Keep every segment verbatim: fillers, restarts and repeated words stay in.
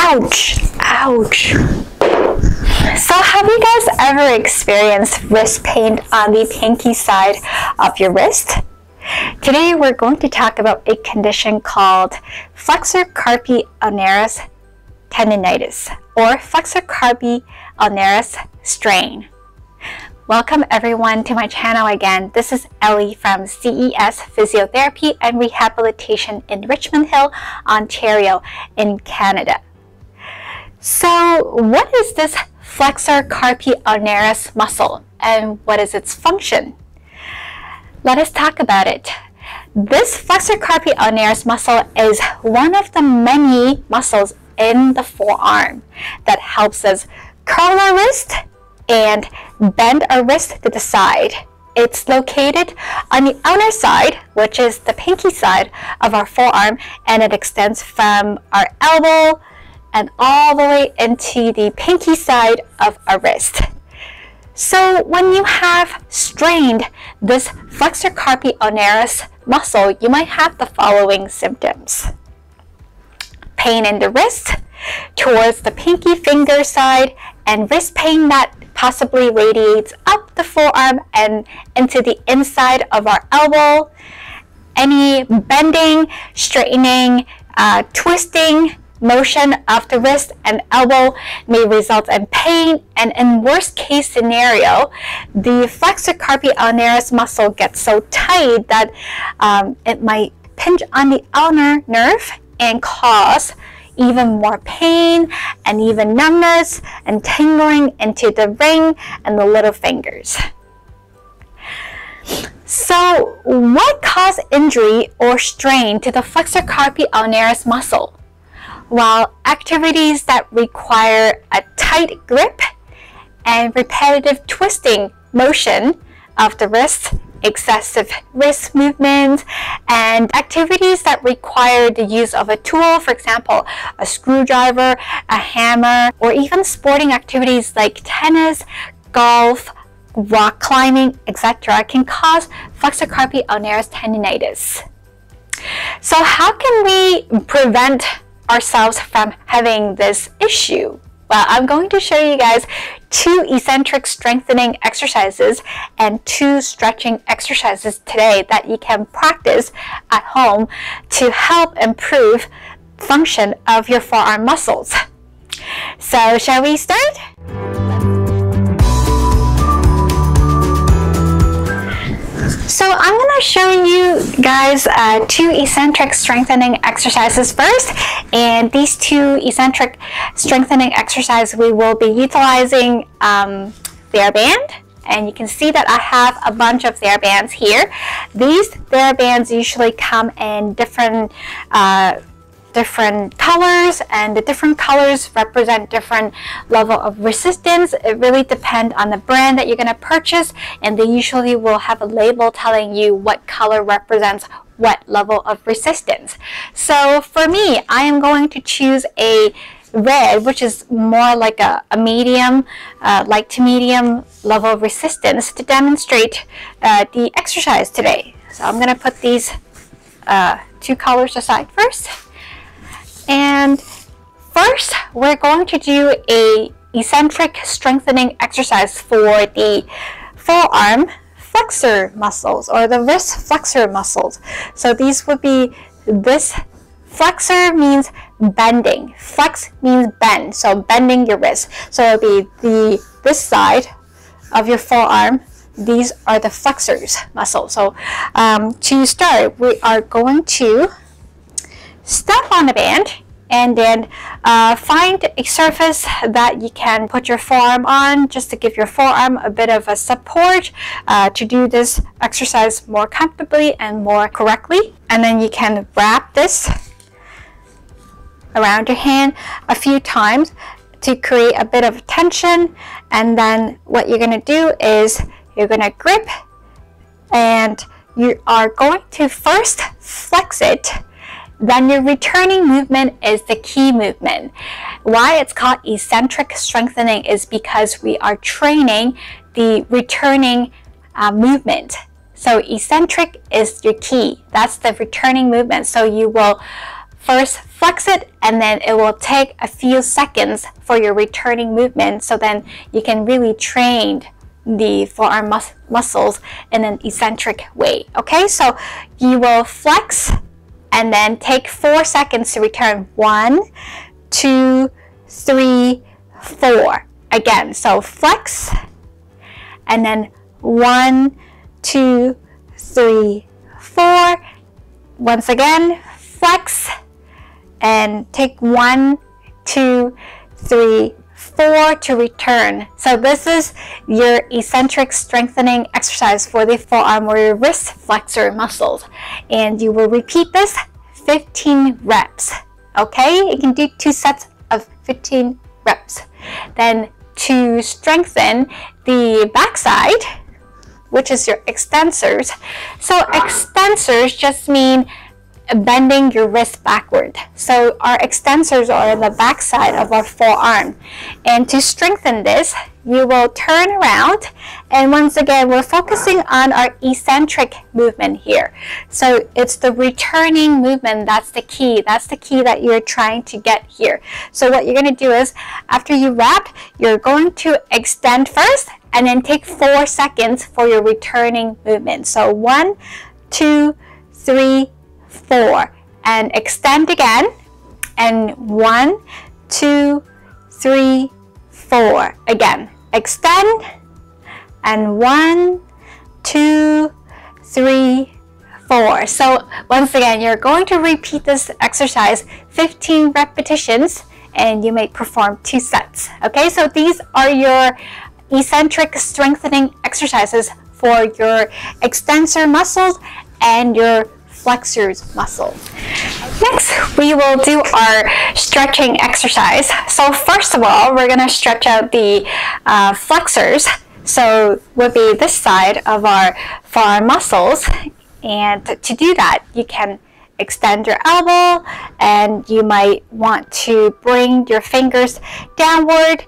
Ouch! Ouch! So have you guys ever experienced wrist pain on the pinky side of your wrist? Today we're going to talk about a condition called flexor carpi ulnaris tendinitis or flexor carpi ulnaris strain. Welcome everyone to my channel again. This is Ellie from C E S Physiotherapy and Rehabilitation in Richmond Hill, Ontario in Canada. So what is this flexor carpi ulnaris muscle and what is its function? Let us talk about it. This flexor carpi ulnaris muscle is one of the many muscles in the forearm that helps us curl our wrist and bend our wrist to the side. It's located on the outer side, which is the pinky side of our forearm, and it extends from our elbow and all the way into the pinky side of our wrist. So when you have strained this flexor carpi ulnaris muscle, you might have the following symptoms: pain in the wrist towards the pinky finger side, and wrist pain that possibly radiates up the forearm and into the inside of our elbow. Any bending, straightening, uh, twisting motion of the wrist and elbow may result in pain, and in worst case scenario, the flexor carpi ulnaris muscle gets so tight that um, it might pinch on the ulnar nerve and cause even more pain and even numbness and tingling into the ring and the little fingers. So what causes injury or strain to the flexor carpi ulnaris muscle? Well, activities that require a tight grip and repetitive twisting motion of the wrist, excessive wrist movements, and activities that require the use of a tool, for example, a screwdriver, a hammer, or even sporting activities like tennis, golf, rock climbing, et cetera can cause flexor carpi ulnaris tendinitis. So how can we prevent ourselves from having this issue? Well, I'm going to show you guys two eccentric strengthening exercises and two stretching exercises today that you can practice at home to help improve function of your forearm muscles. So, shall we start? So I'm going to show you guys uh, two eccentric strengthening exercises first, and these two eccentric strengthening exercises we will be utilizing um, TheraBand, and you can see that I have a bunch of TheraBands here. These TheraBands usually come in different uh, different colors, and the different colors represent different level of resistance. It really depends on the brand that you're going to purchase, and they usually will have a label telling you what color represents what level of resistance. So for me, I am going to choose a red, which is more like a, a medium, uh, light to medium level of resistance to demonstrate uh, the exercise today. So I'm going to put these uh, two colors aside first. And first, we're going to do a eccentric strengthening exercise for the forearm flexor muscles or the wrist flexor muscles. So these would be, this flexor means bending, flex means bend, so bending your wrist. So it'll be the this side of your forearm. These are the flexors muscles. So um, to start, we are going to step on the band and then uh, find a surface that you can put your forearm on, just to give your forearm a bit of a support uh, to do this exercise more comfortably and more correctly. And then you can wrap this around your hand a few times to create a bit of tension. And then what you're going to do is you're going to grip, and you are going to first flex it. Then your returning movement is the key movement. Why it's called eccentric strengthening is because we are training the returning uh, movement. So eccentric is your key. That's the returning movement. So you will first flex it, and then it will take a few seconds for your returning movement, so then you can really train the forearm mus muscles in an eccentric way. Okay, so you will flex and then take four seconds to return. One, two, three, four. Again, so flex and then one, two, three, four. Once again, flex and take one, two, three, four to return. So this is your eccentric strengthening exercise for the forearm or your wrist flexor muscles, and you will repeat this fifteen reps. Okay, you can do two sets of fifteen reps. Then to strengthen the backside, which is your extensors. So extensors just mean bending your wrist backward. So our extensors are the backside of our forearm. And to strengthen this, you will turn around, and once again, we're focusing on our eccentric movement here. So it's the returning movement that's the key. That's the key that you're trying to get here. So what you're going to do is, after you wrap, you're going to extend first, and then take four seconds for your returning movement. So one, two, three, four, and extend again, and one, two, three, four. Again, extend, and one, two, three, four. So once again, you're going to repeat this exercise fifteen repetitions, and you may perform two sets. Okay, so these are your eccentric strengthening exercises for your extensor muscles and your flexors muscles. Next, we will do our stretching exercise. So first of all, we're going to stretch out the uh, flexors. So would be this side of our forearm muscles. And to do that, you can extend your elbow, and you might want to bring your fingers downward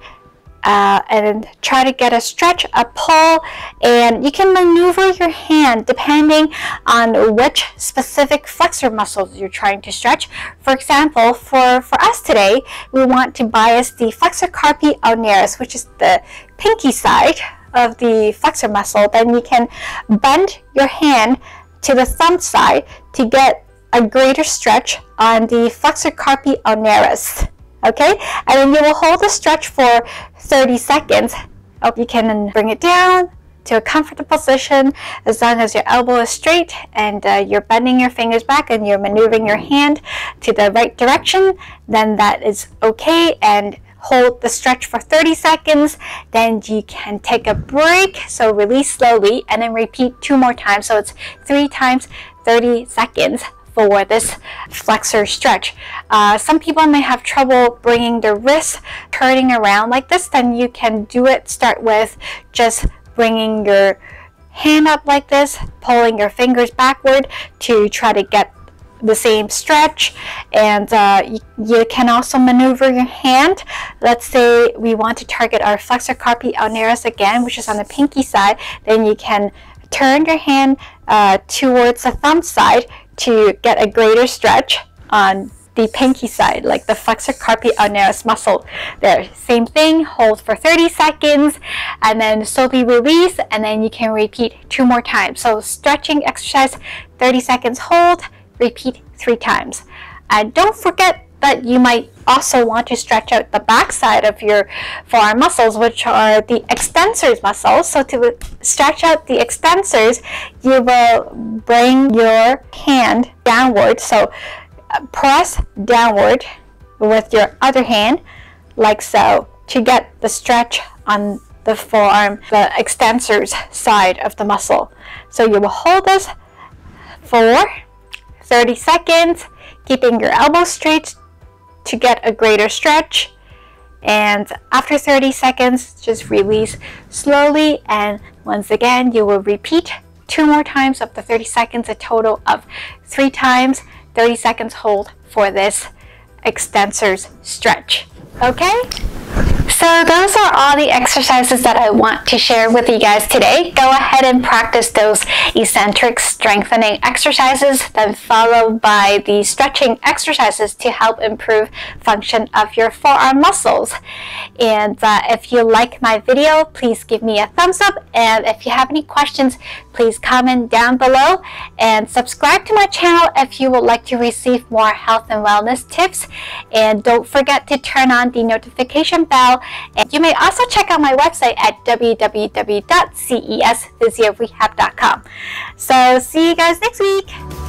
Uh, and try to get a stretch, a pull, and you can maneuver your hand depending on which specific flexor muscles you're trying to stretch. For example, for, for us today, we want to bias the flexor carpi ulnaris, which is the pinky side of the flexor muscle. Then you can bend your hand to the thumb side to get a greater stretch on the flexor carpi ulnaris. Okay, and then you will hold the stretch for thirty seconds. Oh, you can bring it down to a comfortable position as long as your elbow is straight and uh, you're bending your fingers back and you're maneuvering your hand to the right direction. Then that is okay, and hold the stretch for thirty seconds. Then you can take a break, so release slowly, and then repeat two more times. So it's three times thirty seconds for this flexor stretch. Uh, some people may have trouble bringing their wrists turning around like this. Then you can do it. Start with just bringing your hand up like this, pulling your fingers backward to try to get the same stretch. And uh, you, you can also maneuver your hand. Let's say we want to target our flexor carpi ulnaris again, which is on the pinky side. Then you can turn your hand uh, towards the thumb side to get a greater stretch on the pinky side, like the flexor carpi ulnaris muscle there. Same thing, hold for thirty seconds, and then slowly release, and then you can repeat two more times. So stretching exercise, thirty seconds, hold, repeat three times. And don't forget that you might also want to stretch out the back side of your forearm muscles, which are the extensors muscles. So to stretch out the extensors, you will bring your hand downward. So press downward with your other hand, like so, to get the stretch on the forearm, the extensors side of the muscle. So you will hold this for thirty seconds, keeping your elbow straight to get a greater stretch. And after thirty seconds, just release slowly, and once again you will repeat two more times up to thirty seconds, a total of three times. Thirty seconds hold for this extensors stretch. Okay, So those are all the exercises that I want to share with you guys today. Go ahead and practice those eccentric strengthening exercises, then followed by the stretching exercises to help improve function of your forearm muscles. And uh, if you like my video, please give me a thumbs up. And if you have any questions, please comment down below and subscribe to my channel if you would like to receive more health and wellness tips. And don't forget to turn on the notification bell. And you may also check out my website at w w w dot c e s physio rehab dot com. So see you guys next week.